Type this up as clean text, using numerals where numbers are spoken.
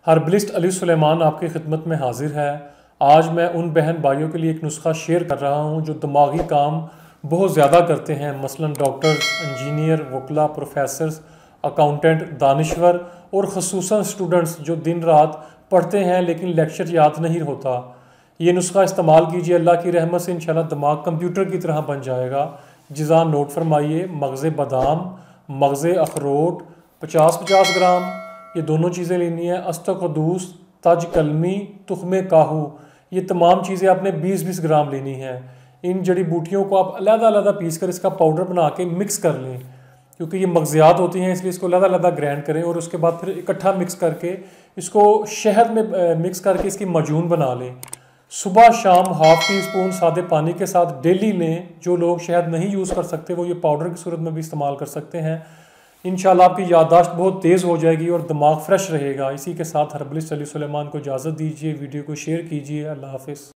Herbalist Ali Suleman आपकी खिदमत में हाजिर है। आज मैं उन बहन भाइयों के लिए एक नुस्खा शेयर कर रहा हूं जो दिमागी काम बहुत ज़्यादा करते हैं, मसलन डॉक्टर्स, इंजीनियर, वकला, प्रोफेसर्स, अकाउंटेंट, दानिश्वर और ख़ुसूसन स्टूडेंट्स जो दिन रात पढ़ते हैं लेकिन लेक्चर याद नहीं होता। ये नुस्खा इस्तेमाल कीजिए, अल्लाह की रहमत से इंशाल्लाह दिमाग कंप्यूटर की तरह बन जाएगा। जिज़ा नोट फरमाइए। मगज़ बादाम, मगज़ अखरोट 50-50 ग्राम, ये दोनों चीज़ें लेनी है। अस्तकदूस, तज कलमी, तुख्मे काहू, ये तमाम चीज़ें आपने 20-20 ग्राम लेनी है। इन जड़ी बूटियों को आप अलग-अलग पीस कर इसका पाउडर बना के मिक्स कर लें, क्योंकि ये मगज़ियात होती हैं इसलिए इसको अलग-अलग ग्राइंड करें और उसके बाद फिर इकट्ठा मिक्स करके इसको शहद में मिक्स करके इसकी मजून बना लें। सुबह शाम हाफ़ टी स्पून सादे पानी के साथ डेली लें। जो लोग शहद नहीं यूज़ कर सकते वो ये पाउडर की सूरत में भी इस्तेमाल कर सकते हैं। इंशाल्लाह आपकी याददाश्त बहुत तेज़ हो जाएगी और दिमाग फ्रेश रहेगा। इसी के साथ हर्बलिस्ट अली सुलेमान को इजाज़त दीजिए। वीडियो को शेयर कीजिए। अल्लाह हाफ़िज़।